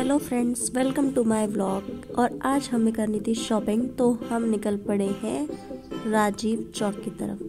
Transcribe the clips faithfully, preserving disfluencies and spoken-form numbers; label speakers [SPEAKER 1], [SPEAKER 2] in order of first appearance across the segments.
[SPEAKER 1] Hello friends, welcome to my vlog. और आज हमें करनी थी शॉपिंग, तो हम निकल पड़े हैं राजीव चौक की तरफ।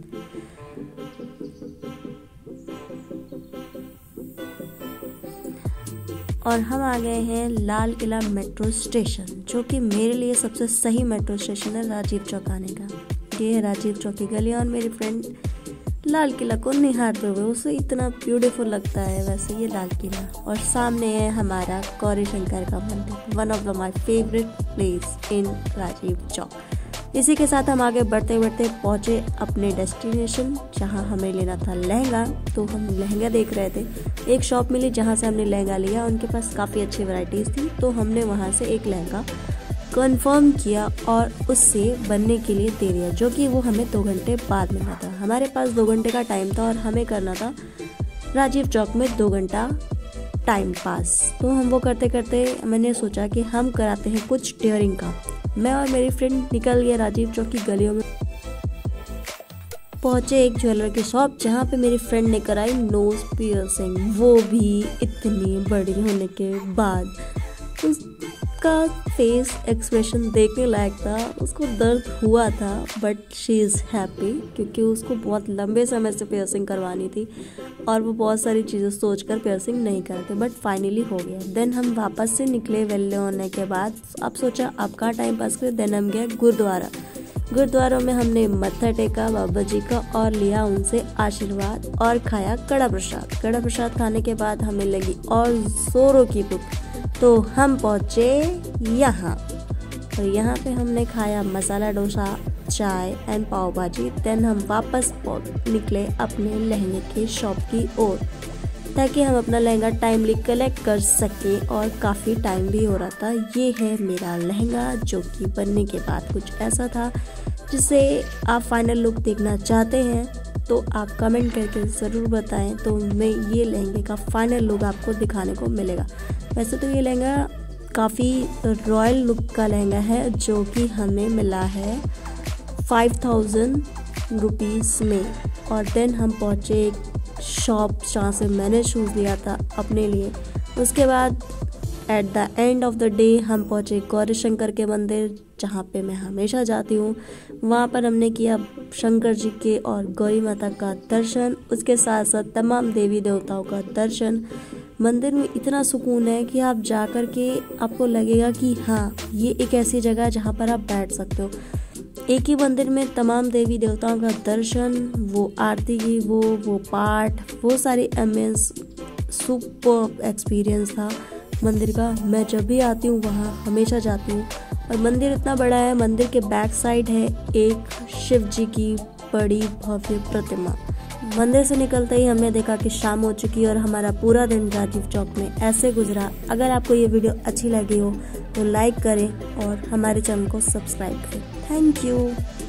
[SPEAKER 1] और हम आ गए हैं लाल किला मेट्रो स्टेशन, जो कि मेरे लिए सबसे सही मेट्रो स्टेशन है राजीव चौक आने का। ये है राजीव चौक की गली और मेरी फ्रेंड लाल किला को निहारते हुए, उसे इतना ब्यूटीफुल लगता है वैसे ये लाल किला। और सामने है हमारा गौरी शंकर का मंदिर, one of the my favourite place in Rajiv Chowk. इसी के साथ हम आगे बढ़ते बढ़ते पहुंचे अपने डेस्टिनेशन, जहां हमें लेना था लहंगा। तो हम लहंगा देख रहे थे, एक शॉप मिली जहां से हमने लहंगा लिया। उनके पास काफ़ी अच्छी वैरायटीज़ थी, तो हमने वहां से एक लहंगा कंफर्म किया और उससे बनने के लिए दे दिया, जो कि वो हमें दो घंटे बाद मिलना था। हमारे पास दो घंटे का टाइम था और हमें करना था राजीव चौक में दो घंटा टाइम पास। तो हम वो करते करते मैंने सोचा कि हम कराते हैं कुछ डेयरिंग का। मैं और मेरी फ्रेंड निकल गए राजीव चौक की गलियों में, पहुंचे एक ज्वेलर की शॉप, जहाँ पे मेरी फ्रेंड ने कराई नोज पियर्सिंग, वो भी इतनी बड़ी होने के बाद। उसका फेस एक्सप्रेशन देखने लायक था, उसको दर्द हुआ था बट शी इज़ हैप्पी, क्योंकि उसको बहुत लंबे समय से पियर्सिंग करवानी थी और वो बहुत सारी चीज़ें सोचकर पियर्सिंग नहीं करते, बट फाइनली हो गया। देन हम वापस से निकले वेले होने के बाद। अब सोचा अब कहाँ टाइम पास करें, देन हम गए गुरुद्वारा। गुरुद्वारों में हमने मत्था टेका बाबा जी का और लिया उनसे आशीर्वाद और खाया कड़ा प्रसाद। कड़ा प्रसाद खाने के बाद हमें लगी और जोरों की भूख, तो हम पहुँचे यहाँ। तो यहाँ पे हमने खाया मसाला डोसा, चाय एंड पाव भाजी। देन हम वापस निकले अपने लहंगे के शॉप की ओर, ताकि हम अपना लहंगा टाइमली कलेक्ट कर सके, और काफ़ी टाइम भी हो रहा था। ये है मेरा लहंगा, जो कि बनने के बाद कुछ ऐसा था। जिसे आप फाइनल लुक देखना चाहते हैं तो आप कमेंट करके ज़रूर बताएं, तो मैं ये लहंगे का फाइनल लुक आपको दिखाने को मिलेगा। वैसे तो ये लहंगा काफ़ी रॉयल लुक का लहंगा है, जो कि हमें मिला है फाइव थाउजेंड रुपीज़ में। और देन हम पहुँचे एक शॉप जहाँ से मैंने शूज़ लिया था अपने लिए। उसके बाद at the end of the day हम पहुँचे गौरी शंकर के मंदिर, जहाँ पे मैं हमेशा जाती हूँ। वहाँ पर हमने किया शंकर जी के और गौरी माता का दर्शन, उसके साथ साथ तमाम देवी देवताओं का दर्शन। मंदिर में इतना सुकून है कि आप जा कर के आपको लगेगा कि हाँ, ये एक ऐसी जगह है जहाँ पर आप बैठ सकते हो। एक ही मंदिर में तमाम देवी देवताओं का दर्शन, वो आरती की वो वो पाठ, वो सारी एम्बियंस, सुपर एक्सपीरियंस था मंदिर का। मैं जब भी आती हूँ वहाँ हमेशा जाती हूँ। और मंदिर इतना बड़ा है, मंदिर के बैक साइड है एक शिव जी की बड़ी भव्य प्रतिमा। मंदिर से निकलते ही हमने देखा कि शाम हो चुकी है और हमारा पूरा दिन राजीव चौक में ऐसे गुजरा। अगर आपको ये वीडियो अच्छी लगी हो तो लाइक करें और हमारे चैनल को सब्सक्राइब करें। Thank you.